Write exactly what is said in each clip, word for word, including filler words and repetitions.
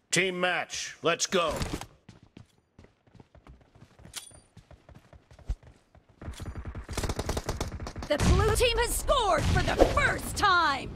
Team match, let's go. The blue team has scored for the first time!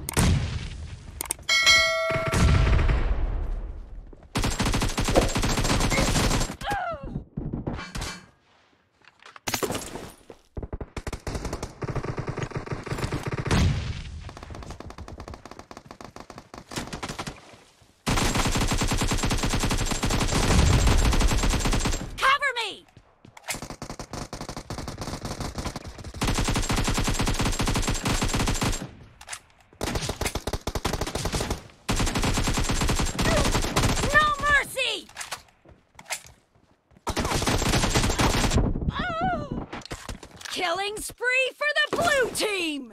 Killing spree for the blue team!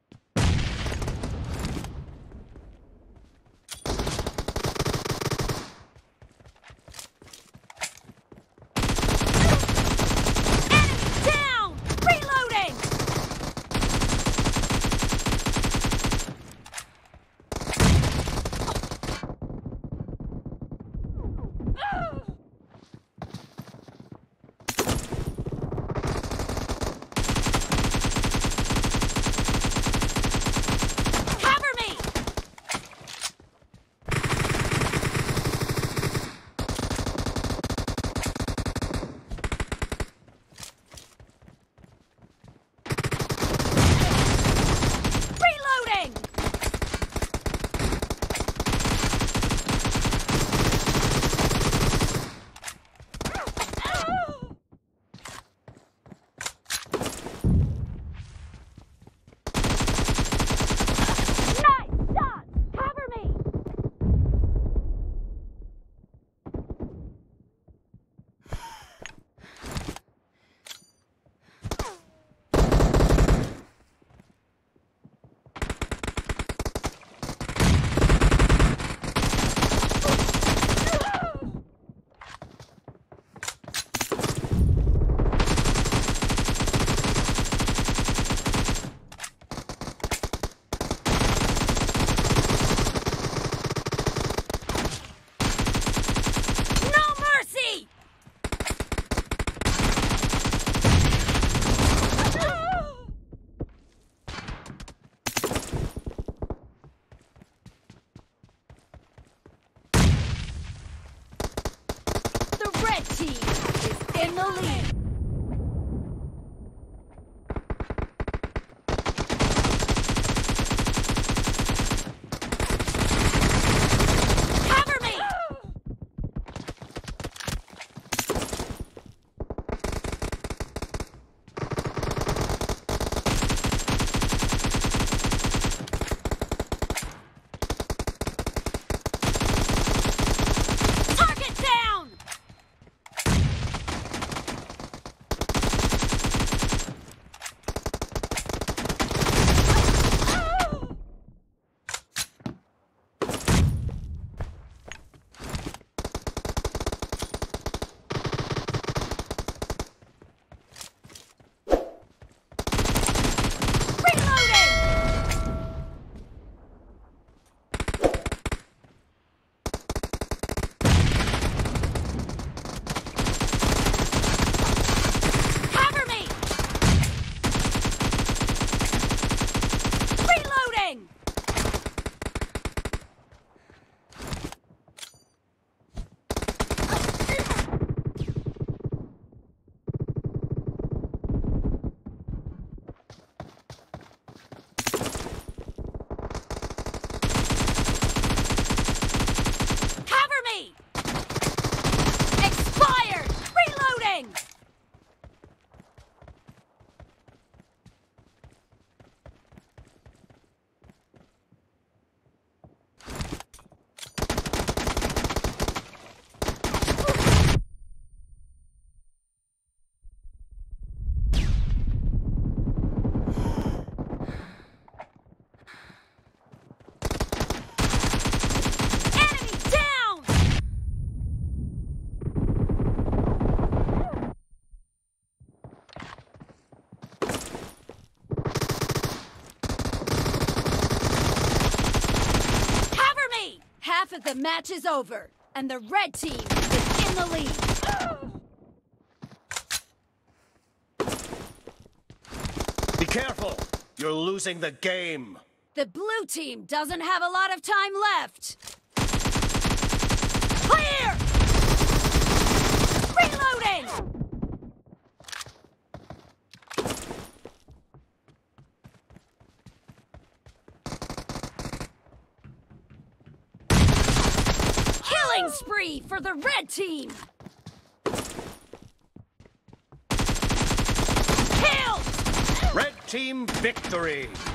Enemy down! Reloading! Team is in the lead. Cover me! Target down! Half of the match is over, and the red team is in the lead. Be careful! You're losing the game. The blue team doesn't have a lot of time left. Clear! Reloading! Killing spree for the red team! Red team victory!